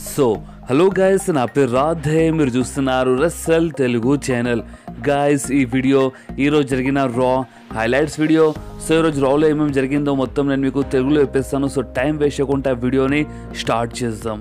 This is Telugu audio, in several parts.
సో హలో గైస్, నా పేరు రాధే. మీరు చూస్తున్నారు రస్సల్ తెలుగు ఛానల్. గైస్, ఈ వీడియో ఈరోజు జరిగిన రా హైలైట్స్ వీడియో. సో ఈరోజు రాలో ఏమేమి జరిగిందో మొత్తం నేను మీకు తెలుగులో చెప్పేస్తాను. సో టైం వేస్ట్ చేయకుండా వీడియోని స్టార్ట్ చేద్దాం.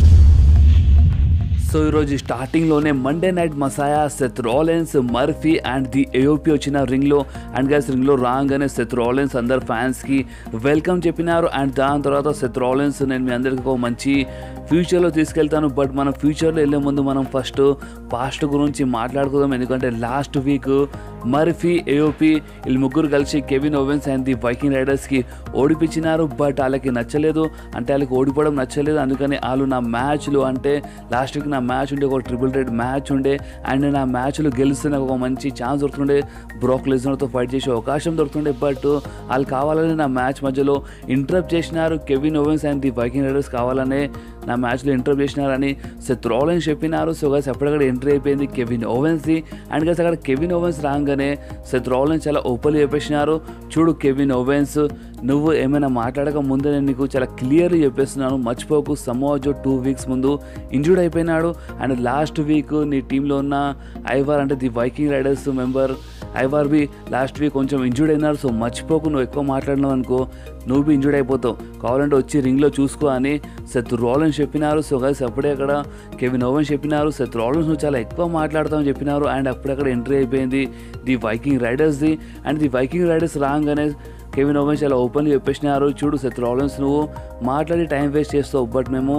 సో ఈరోజు స్టార్టింగ్లోనే Monday night Messiah, Seth Rollins, Murphy and the AOP వచ్చిన రింగ్లో. అండ్ గైస్, రింగ్లో రాగానే సెత్ రాలిన్స్ అందరు ఫ్యాన్స్కి వెల్కమ్ చెప్పినారు. అండ్ దాని తర్వాత సెత్ రాలిన్స్, నేను మీ అందరికీ ఒక మంచి ఫ్యూచర్లో తీసుకెళ్తాను, బట్ మనం ఫ్యూచర్లో వెళ్ళే ముందు మనం ఫస్ట్ పాస్ట్ గురించి మాట్లాడుకుందాం. ఎందుకంటే లాస్ట్ వీక్ మర్ఫీ, ఏఓపీ వీళ్ళు ముగ్గురు కలిసి Kevin Owens and the Viking రైడర్స్కి ఓడిపించినారు. బట్ వాళ్ళకి నచ్చలేదు, అంటే వాళ్ళకి ఓడిపోవడం నచ్చలేదు. అందుకని వాళ్ళు నా మ్యాచ్లు, అంటే లాస్ట్ వీక్ నా మ్యాచ్ ఉండే ఒక ట్రిపుల్ రేట్ మ్యాచ్ ఉండే, అండ్ నా మ్యాచ్లు గెలిస్తే నాకు ఒక మంచి ఛాన్స్ దొరుకుతుండే, బ్రాక్ లెస్నర్తో ఫైట్ చేసే అవకాశం దొరుకుతుండే. బట్ వాళ్ళు కావాలని నా మ్యాచ్ మధ్యలో ఇంటరప్ట్ చేసినారు. Kevin Owens and the Viking Raiders కావాలనే నా మ్యాచ్లో ఇంటరప్ట్ చేసినారని సెత్ రాలిన్స్ చెప్పినారు. సో గైస్, అప్పుడక్కడ ఎంట్రీ అయిపోయింది కెవిన్ ఓవెన్స్ది. అండ్ గైస్, అక్కడ కెవిన్ ఓవెన్స్ రాగానే సెత్ రాలిన్స్ చాలా ఓపెన్గా చెప్పేసినారు, చూడు కెవిన్ ఓవెన్స్, నువ్వు ఏమైనా మాట్లాడక ముందే నేను నీకు చాలా క్లియర్గా చెప్పేస్తున్నాను, మర్చిపోకు, సమోవా జో 2 వీక్స్ ముందు ఇంజూర్డ్ అయిపోయినాడు. అండ్ లాస్ట్ వీక్ నీ టీంలో ఉన్న ఐవార్, అంటే the Viking Raiders member Ivar బి లాస్ట్ వీక్ కొంచెం ఇంజూర్డ్ అయినారు. సో మర్చిపోకు, నువ్వు ఎక్కువ మాట్లాడినావు అనుకో నువ్వు బి ఇంజూర్డ్ అయిపోతావు, కావాలంటే వచ్చి రింగ్లో చూసుకో అని సెత్ రాలిన్స్ చెప్పినారు. సో గైస్, అప్పుడే అక్కడ కెవిన్ ఓవెన్స్ చెప్పినారు, సెత్ రాలిన్స్ నువ్వు చాలా ఎక్కువ మాట్లాడతామని చెప్పినారు. అండ్ అప్పుడే అక్కడ ఎంట్రీ అయిపోయింది ది వైకింగ్ రైడర్స్ది. అండ్ ది వైకింగ్ రైడర్స్ రాగానే కెవిన్ ఓవెన్స్ చాలా ఓపెన్గా చెప్పేసినారు, చూడు సెత్ రాలిన్స్, నువ్వు మాట్లాడి టైం వేస్ట్ చేస్తావు, బట్ మేము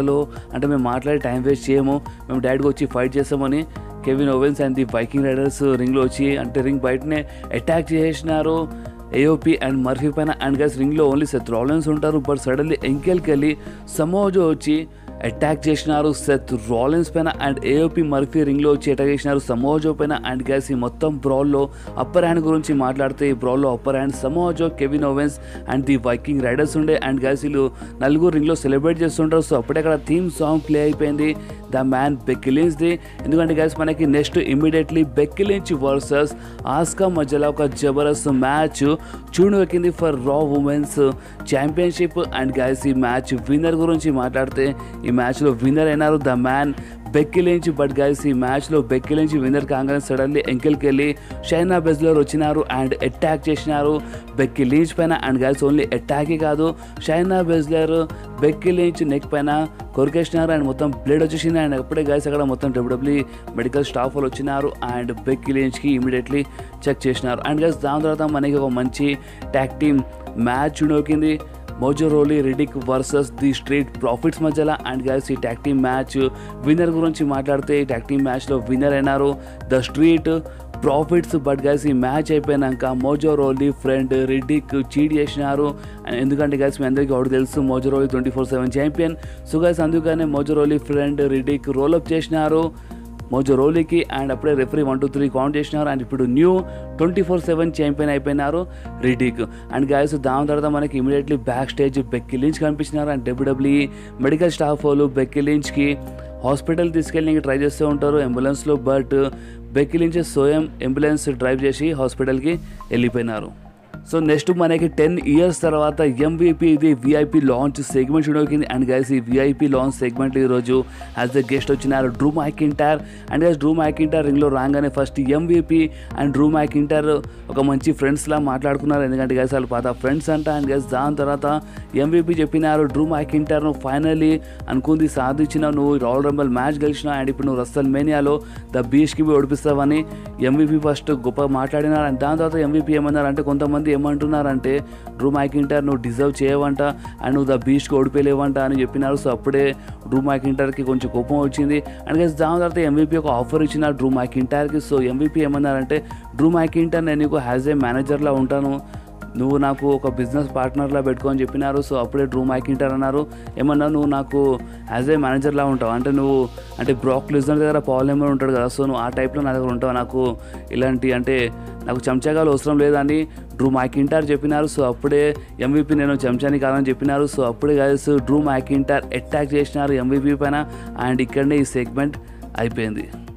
మాట్లాడి టైం వేస్ట్ చేయము, మేము డైరెక్ట్గా వచ్చి ఫైట్ చేస్తామని Kevin Owens and the Viking Raiders రింగ్లో వచ్చి, అంటే రింగ్ బయటనే అటాక్ చేసేసినారు ఏఓపీ అండ్ మర్ఫీ పైన. అండ్ గైస్, రింగ్లో ఓన్లీ సెత్ రాలిన్స్ ఉంటారు, బట్ సడన్లీ ఎంకెల్కెళ్ళి సమోవా జో వచ్చి అటాక్ చేసినారు సెత్ రాలిన్స్ పైన. అండ్ ఏఓపీ మర్ఫీ రింగ్లో వచ్చి అటాక్ చేసినారు సమోవా జో పైన. అండ్ గైస్, ఈ మొత్తం బ్రాల్లో అప్పర్ హ్యాండ్ గురించి మాట్లాడితే, ఈ బ్రాల్లో upper hand Samoa Joe, Kevin Owens and the Viking Raiders ఉండే. అండ్ గైస్, వీళ్ళు నలుగురు రింగ్లో సెలబ్రేట్ చేస్తుంటారు. సో అప్పుడే అక్కడ థీమ్ సాంగ్ ప్లే అయిపోయింది, ద మ్యాన్ బెక్కీ లించ్ది. ఎందుకంటే గైస్, మనకి next immediately Becky Lynch versus Asuka మధ్యలో ఒక జబర్దస్త్ మ్యాచ్ చూడవెక్కింది for Raw women's championship. And guys, ఈ మ్యాచ్ విన్నర్ గురించి మాట్లాడితే, ఈ మ్యాచ్లో విన్నర్ అయినారు the man Becky Lynch. But guys, ఈ మ్యాచ్లో బెక్కీ లించ్ విన్నర్ కాగానే సడన్లీ ఎంకెల్కెళ్ళి షైనా బెజ్లర్ వచ్చినారు అండ్ అటాక్ చేసినారు బెక్కీ లించ్ పైన. అండ్ గైస్, ఓన్లీ అటాకే కాదు, Shayna Baszler Becky Lynch neck పైన కొరికేసినారు అండ్ మొత్తం బ్లడ్ వచ్చేసింది. అండ్ అప్పుడే గైస్, అక్కడ మొత్తం డబ్ల్యూడబ్ల్యూఈ మెడికల్ స్టాఫ్ వాళ్ళు వచ్చినారు అండ్ బెక్కీ లించ్కి ఇమీడియట్లీ చెక్ చేసినారు. అండ్ గైస్, దాని తర్వాత మనకి ఒక మంచి ట్యాగ్ టీమ్ మ్యాచ్ చూడొక్కింది, Mojo Rawley Riddick versus the Street Profits మధ్యలో. అండ్ గైస్, ఈ ట్యాగ్ టీమ్ మ్యాచ్ విన్నర్ గురించి మాట్లాడితే, ఈ ట్యాగ్ టీమ్ మ్యాచ్లో విన్నర్ అయినారు the street profits. But guys, ఈ మ్యాచ్ అయిపోయినాక Mojo Rawley friend Riddick cheat చేసినారు. ఎందుకంటే గైస్, మీ అందరికీ ఒకటి తెలుసు, Mojo Rawley 24/7 champion. So guys, అందుకనే Mojo Rawley friend Riddick rollup చేసినారు మోజో రోలీకి. అండ్ అప్పుడే రెఫరీ 1, 2, 3 కౌంట్ చేసినారు. అండ్ ఇప్పుడు న్యూ 24/7 ఛాంపియన్ అయిపోయినారు రిడిక్. అండ్ గైస్, దాని తర్వాత మనకి immediately back stage Becky Lynch కనిపించినారు. అండ్ డబ్ల్యూడబ్ల్యూఈ మెడికల్ స్టాఫ్ వాళ్ళు బెక్కీ లించ్కి హాస్పిటల్ తీసుకెళ్ళి ట్రై చేస్తూ ఉంటారు అంబులెన్స్లో, బట్ బెక్కీ లించ్ స్వయం అంబులెన్స్ డ్రైవ్ చేసి హాస్పిటల్కి వెళ్ళిపోయినారు. సో నెక్స్ట్ మనకి 10 years తర్వాత MVP ఇది విఐపీ లాంచ్ సెగ్మెంట్ చూడొచ్చింది. అండ్ గైస్, ఈ విఐపీ లాంచ్ సెగ్మెంట్ ఈరోజు యాజ్ ద గెస్ట్ వచ్చినారు Drew McIntyre. And guys, Drew McIntyre రింగ్లో రాగానే first MVP and Drew McIntyre ఒక మంచి ఫ్రెండ్స్లా మాట్లాడుకున్నారు, ఎందుకంటే గైస్ వాళ్ళు పాత ఫ్రెండ్స్ అంట. అండ్ గైస్, దాని తర్వాత MVP చెప్పినారు, డ్రూ మ్యాకింటైర్ నువ్వు ఫైనల్లీ అనుకుంది సాధించినావు, నువ్వు రాయల్ రంబల్ మ్యాచ్ గెలిచినావు, అండ్ ఇప్పుడు నువ్వు రస్సల్ మేనియాలో ద బీస్ట్కి పోయి ఓడిపిస్తావని MVP ఫస్ట్ గొప్పగా మాట్లాడినారు. అండ్ దాని తర్వాత MVP ఏమన్నారంటే, కొంతమంది ఏమంటున్నారంటే డ్రూ మ్యాకింటైర్ నువ్వు డిజర్వ్ చేయవంట అండ్ నువ్వు ద బీస్ట్కి ఓడిపోలేవంట అని చెప్పినారు. సో అప్పుడే డ్రూ మ్యాకింటైర్కి కొంచెం కోపం వచ్చింది. అండ్ గైస్, దాని తర్వాత MVP ఒక ఆఫర్ ఇచ్చిన డ్రూ మ్యాకింటైర్కి. సో MVP ఏమన్నారంటే, డ్రూ మ్యాకింటైర్ నేను నీకు యాజ్ ఏ మేనేజర్లా ఉంటాను, నువ్వు నాకు ఒక బిజినెస్ పార్ట్నర్లా పెట్టుకోని చెప్పినారు. సో అప్పుడే డ్రూ మ్యాకింటైర్ అన్నారు, ఏమన్నా నువ్వు నాకు యాజ్ ఏ మేనేజర్లా ఉంటావు, అంటే నువ్వు అంటే బ్రాక్ లెస్నర్ దగ్గర పాల్ హెమర్ ఉంటాడు కదా, సో నువ్వు ఆ టైప్లో నా దగ్గర ఉంటావు, నాకు ఇలాంటి అంటే నాకు చెంచాగాలు అవసరం లేదని డ్రూ మ్యాకింటైర్ చెప్పినారు. సో అప్పుడే MVP నేను చెంచాని కాదని చెప్పినారు. సో అప్పుడే గైస్, డ్రూ మ్యాకింటైర్ అటాక్ చేసినారు MVP పైన. అండ్ ఇక్కడనే ఈ సెగ్మెంట్ అయిపోయింది.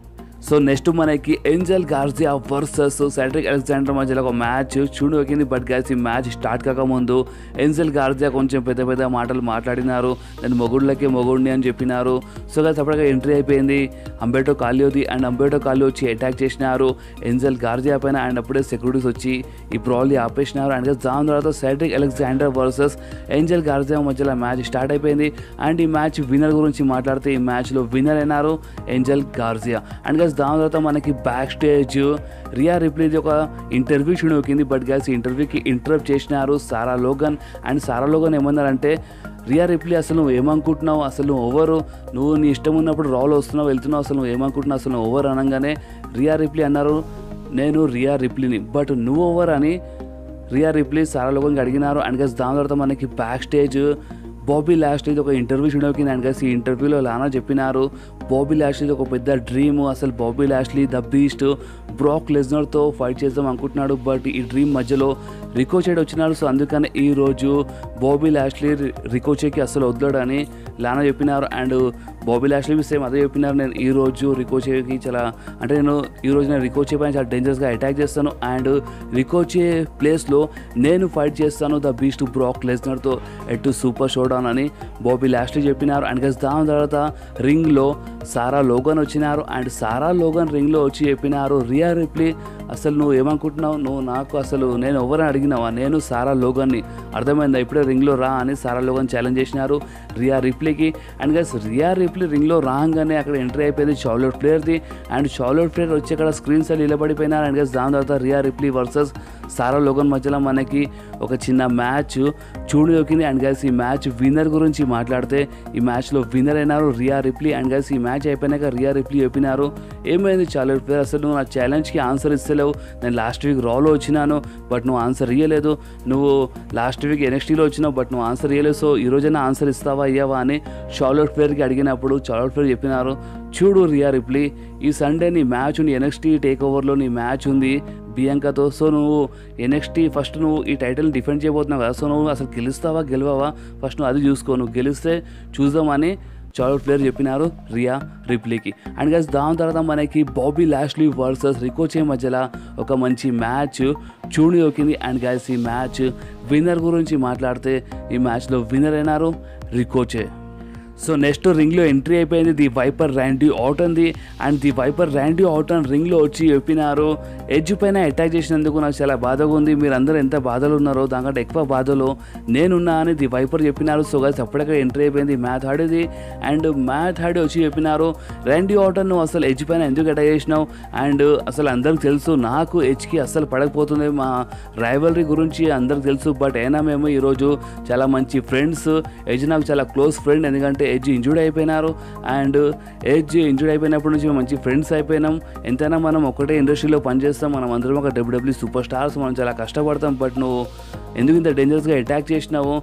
సో నెక్స్ట్ మనకి Angel Garza versus Cedric Alexander మధ్యలో ఒక మ్యాచ్ చూడవకింది. బట్ గైస్ ఈ మ్యాచ్ స్టార్ట్ కాకముందు ఏంజెల్ గార్జియా కొంచెం పెద్ద పెద్ద మాటలు మాట్లాడినారు. నేను మొగుళ్ళకే మొగుడిని అని చెప్పినారు. సో గైస్ అప్పటికే ఎంట్రీ అయిపోయింది. అంబెటో కాలియోది అండ్ అంబెటో కాలియో వచ్చి అటాక్ చేసినారు ఏంజెల్ గార్జియా పైన. అండ్ అప్పుడే సెక్యూరిటీస్ వచ్చి ఈ బ్రాల్ని ఆపేసినారు. అండ్ దాని తర్వాత Cedric Alexander versus Angel Garza మధ్యలో మ్యాచ్ స్టార్ట్ అయిపోయింది. అండ్ ఈ మ్యాచ్ విన్నర్ గురించి మాట్లాడితే ఈ మ్యాచ్లో విన్నర్ అయినారు ఏంజెల్ గార్జియా. అండ్ గైస్ దాని తర్వాత మనకి బ్యాక్ స్టేజ్ రియా రిప్లీది ఒక ఇంటర్వ్యూ చూడవకింది. బట్ గైస్ ఈ ఇంటర్వ్యూకి ఇంటరప్ట్ చేసినారు Sarah Logan. And Sarah Logan ఏమన్నారంటే, రియా రిప్లీ అసలు నువ్వు ఏమనుకుంటున్నావు, అసలు నువ్వు ఓవరు, నువ్వు నీ ఇష్టం ఉన్నప్పుడు రావులో వస్తున్నావు వెళ్తున్నావు, అసలు నువ్వు ఏమనుకుంటున్నావు, అసలు నువ్వు ఓవర్ అనగానే రియా రిప్లీ అన్నారు, నేను రియా రిప్లీని, బట్ నువ్వు ఓవర్ అని రియా రిప్లీ సారా లోగన్కి అడిగినారు. అండ్ గైస్ దాని తర్వాత మనకి బ్యాక్ స్టేజ్ బాబీ లాష్లీది ఒక ఇంటర్వ్యూ చూడడానికి. అండ్ గైస్ ఈ ఇంటర్వ్యూలో లానా చెప్పినారు, బాబీ లాష్లీది ఒక పెద్ద డ్రీమ్, అసలు Bobby Lashley the beast Brock లెస్నర్తో ఫైట్ చేద్దాం అనుకుంటున్నాడు. బట్ ఈ డ్రీమ్ మధ్యలో రికోచేడ్ వచ్చినాడు. సో అందుకని ఈరోజు బాబీ లాష్లీ రికోచేకి అసలు వదలడని లానా చెప్పినారు. అండ్ బాబీ లాష్లీ సేమ్ అదే చెప్పినారు, నేను ఈరోజు రికోచేకి నేను రికోచే పైన చాలా డేంజరస్గా అటాక్ చేస్తాను అండ్ రికోచే ప్లేస్లో నేను ఫైట్ చేస్తాను ద బీస్ట్ బ్రాక్ లెస్నర్తో ఎట్ సూపర్ షోడౌన్ అని బాబీ లాష్లీ చెప్పినారు. అండ్ గైస్ దాని తర్వాత రింగ్లో సారా లోగన్ వచ్చినారు. అండ్ సారా లోగన్ రింగ్లో వచ్చి చెప్పినారు, రియా రిప్లీ అసలు నువ్వు ఏమనుకుంటున్నావు, నువ్వు నాకు అసలు నేను ఎవరైనా అడిగినావా, నేను సారా లోగన్ని, అర్థమైందా, ఇప్పుడే రింగ్లో రా అని సారా లోగన్ ఛాలెంజ్ చేసినారు రియా రిప్లీకి. అండ్ గైస్ రియా రిప్లీ రింగ్లో రాగానే అక్కడ ఎంట్రీ అయిపోయింది చార్లెట్ ఫ్లేర్ది. అండ్ చార్లెట్ ఫ్లేర్ వచ్చి అక్కడ స్క్రీన్ సైడ్ నిలబడిపోయినారు. అండ్ గైస్ దాని తర్వాత Rhea Ripley versus Sarah Logan మధ్యలో మనకి ఒక చిన్న మ్యాచ్ చూడదొక్కింది. అండ్ గైస్ ఈ మ్యాచ్ విన్నర్ గురించి మాట్లాడితే ఈ మ్యాచ్లో విన్నర్ అయినారు రియా రిప్లీ. అండ్ గైస్ ఈ మ్యాచ్ అయిపోయినాక రియా రిప్లీ చెప్పినారు, ఏమైంది చార్లెట్ ఫ్లేర్, అసలు నువ్వు నా ఛాలెంజ్కి ఆన్సర్ ఇస్తలేవు, నేను లాస్ట్ వీక్ రాలో వచ్చినాను బట్ నువ్వు ఆన్సర్ ఇవ్వలేదు, నువ్వు లాస్ట్ వీక్ ఎన్ఎక్స్టీలో వచ్చినావు బట్ నువ్వు ఆన్సర్ ఇవ్వలేదు, సో ఈరోజైనా ఆన్సర్ ఇస్తావా ఇవ్వవా అని చార్లెట్ ఫ్లేర్కి అడిగినప్పుడు చార్లెట్ ఫ్లేర్ చెప్పినారు, చూడు రియా రిప్లీ, ఈ సండే నీ మ్యాచ్ ఉంది, ఎన్ఎక్స్టీ టేక్ ఓవర్లో నీ మ్యాచ్ ఉంది బియాంకాతో, సో నువ్వు ఎన్ఎక్స్టీ ఫస్ట్ నువ్వు ఈ టైటిల్ని డిఫెండ్ చేయబోతున్నావు కదా, సో నువ్వు అసలు గెలుస్తావా గెలవవా ఫస్ట్ నువ్వు అది చూసుకో, నువ్వు గెలిస్తే చూద్దామని చార్లెట్ ఫ్లేర్ చెప్పినారు రియా రిప్లీకి. అండ్ గైస్ దాని తర్వాత మనకి బాబీ లాష్లీ వర్సెస్ రికోచే మధ్యలో ఒక మంచి మ్యాచ్ చూడదొక్కింది. అండ్ గైస్ ఈ మ్యాచ్ విన్నర్ గురించి మాట్లాడితే ఈ మ్యాచ్లో విన్నర్ అయినారు రికోచే. సో నెక్స్ట్ రింగ్లో ఎంట్రీ అయిపోయింది ది వైపర్ ర్యాండీ ఆర్టన్ది. And the Viper Randy Orton రింగ్లో వచ్చి చెప్పినారు, ఎడ్జ్ పైన అటాక్ చేసినందుకు నాకు చాలా బాధగా ఉంది, మీరందరూ ఎంత బాధలు ఉన్నారో దానికంటే ఎక్కువ బాధలో నేనున్నా అని ది వైపర్ చెప్పినారు. సో గైస్ అప్పటికే ఎంట్రీ అయిపోయింది మ్యాథ్ హార్డీది. అండ్ మ్యాథ్ హార్డీ వచ్చి చెప్పినారు, ర్యాండీ ఆర్టన్ నువ్వు అసలు ఎడ్జ్ పైన ఎందుకు అటాక్ చేసినావు, అండ్ అసలు అందరికి తెలుసు నాకు ఎడ్జ్కి అస్సలు పడకపోతుంది, మా రైవలరీ గురించి అందరికి తెలుసు, బట్ అయినా మేము ఈరోజు చాలా మంచి ఫ్రెండ్స్, ఎడ్జ్ నాకు చాలా క్లోజ్ ఫ్రెండ్, ఎందుకంటే ఎడ్జ్ ఇంజూర్డ్ అయిపోయినారు అండ్ ఎడ్జ్ ఇంజూర్డ్ అయిపోయినప్పటి నుంచి మేము మంచి ఫ్రెండ్స్ అయిపోయినాం, ఎంతైనా మనం ఒకటే ఇండస్ట్రీలో పనిచేస్తాం, మనం అందరం ఒక డబ్ల్యూడబ్ల్యూ సూపర్ స్టార్స్, మనం చాలా కష్టపడతాం, బట్ నువ్వు ఎందుకు ఇంత డేంజరస్గా అటాక్ చేసినావు,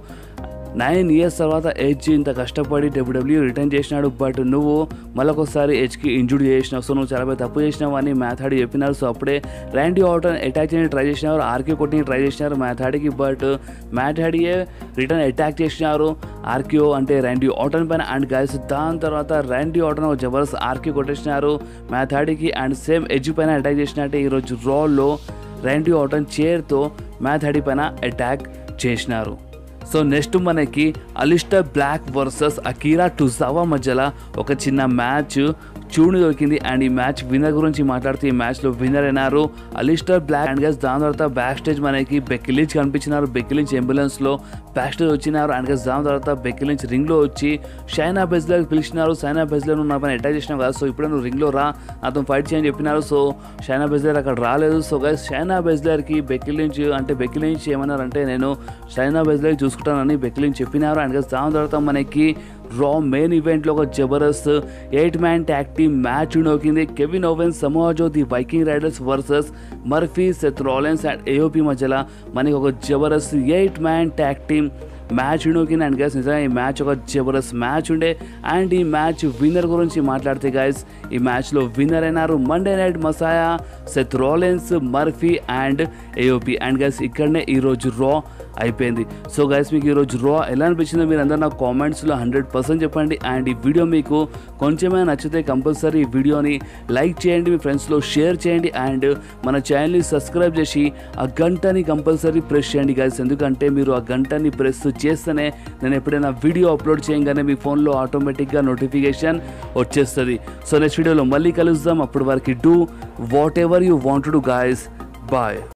9 years తర్వాత ఎడ్జ్ ఇంత కష్టపడి డబ్ల్యూడబ్ల్యూ రిటర్న్ చేసినాడు, బట్ నువ్వు మళ్ళొకసారి ఎడ్జ్కి ఇంజూర్డ్ చేసినావు, సో నువ్వు చాలా పెద్ద తప్పు చేసినావు అని మ్యాథ్ హార్డీ చెప్పినారు. సో అప్పుడే ర్యాండీ ఆర్టన్ అటాక్ చేయడానికి ట్రై చేసినారు, ఆర్క్యూ కొట్టి ట్రై చేసినారు మ్యాథ్ హార్డీకి, బట్ మ్యాథ్ హార్డీయే రిటర్న్ అటాక్ చేసినారు ఆర్క్యూ అంటే ర్యాండీ ఆర్టన్ పైన. అండ్ గైస్ దాని తర్వాత ర్యాండీ ఆర్టన్ ఒక జబర్దస్త్ ఆర్క్యూ కొట్టేసినారు మ్యాథ్ హార్డీకి. అండ్ సేమ్ ఎడ్జ్ పైన అటాక్ చేసినట్టే ఈరోజు రాలో ర్యాండీ ఆర్టన్ చైర్తో మ్యాథ్ హార్డీ పైన అటాక్ చేసినారు. సో నెక్స్ట్ మనకి Aleister Black versus Akira Tozawa మధ్యలో ఒక చిన్న మ్యాచ్ దొరికింది. అండ్ ఈ మ్యాచ్ విన్నర్ గురించి మాట్లాడితే ఈ మ్యాచ్లో విన్నర్ అయినారు అలిస్టర్ బ్లాక్. అండ్ గైస్ దాని తర్వాత బ్యాక్ స్టేజ్ మనకి బెక్కీ లించ్ కనిపించినారు, బెక్కీ లించ్ అంబులెన్స్లో బ్యాక్ స్టేజ్ వచ్చినారు. అండ్ గైస్ దాని తర్వాత బెక్కీ లించ్ రింగ్లో వచ్చి షైనా బెజ్లర్ పిలిచినారు, షైనా బెజ్లర్ నువ్వు నా పైన అటాక్ చేసినావు కదా, సో ఇప్పుడే నువ్వు రింగ్లో రా నాతో ఫైట్ చేయని చెప్పినారు. సో షైనా బెజ్లర్ అక్కడ రాలేదు. సో గైస్ షైనా బెజ్లర్కి బెక్కీ లించ్ ఏమన్నారంటే నేను షైనా బెజ్లర్కి చూసుకుంటానని బెక్కీ లించ్ చెప్పినారు. అండ్ గైస్ దాని తర్వాత మనకి రా మెయిన్ ఈవెంట్లో ఒక జబర్దస్త్ 8-man ట్యాగ్ టీమ్ మ్యాచ్ నోకింది. Kevin Owens, Samoa Joe, the Viking Raiders versus Murphy, Seth Rollins and AOP మధ్యలో మనకి ఒక జబర్దస్త్ 8-man ట్యాగ్ టీమ్ మ్యాచ్ నోకింది. అండ్ గైస్ నిజంగా ఈ మ్యాచ్ ఒక జబర్దస్త్ మ్యాచ్ ఉండే. అండ్ ఈ మ్యాచ్ విన్నర్ గురించి మాట్లాడితే గైస్ ఈ మ్యాచ్లో విన్నర్ అయినారు Monday night Messiah, Seth Rollins, Murphy and AOP. And guys ఇక్కడనే ఈరోజు రా అయిపోయింది. సో గైస్ మీకు ఈరోజు రా ఎలా అనిపించిందో మీరు అందరూ నాకు కామెంట్స్లో 100% చెప్పండి. అండ్ ఈ వీడియో మీకు కొంచెమైనా నచ్చితే కంపల్సరీ ఈ వీడియోని లైక్ చేయండి, మీ ఫ్రెండ్స్లో షేర్ చేయండి అండ్ మన ఛానల్ని సబ్స్క్రైబ్ చేసి ఆ గంటని కంపల్సరీ ప్రెస్ చేయండి గైస్. ఎందుకంటే మీరు ఆ గంటని ప్రెస్ చేస్తేనే నేను ఎప్పుడైనా వీడియో అప్లోడ్ చేయగానే మీ ఫోన్లో ఆటోమేటిక్గా నోటిఫికేషన్ వచ్చేస్తుంది. సో నెక్స్ట్ వీడియోలో మళ్ళీ కలుద్దాం. అప్పటి వరకు do whatever you want to do guys. Bye.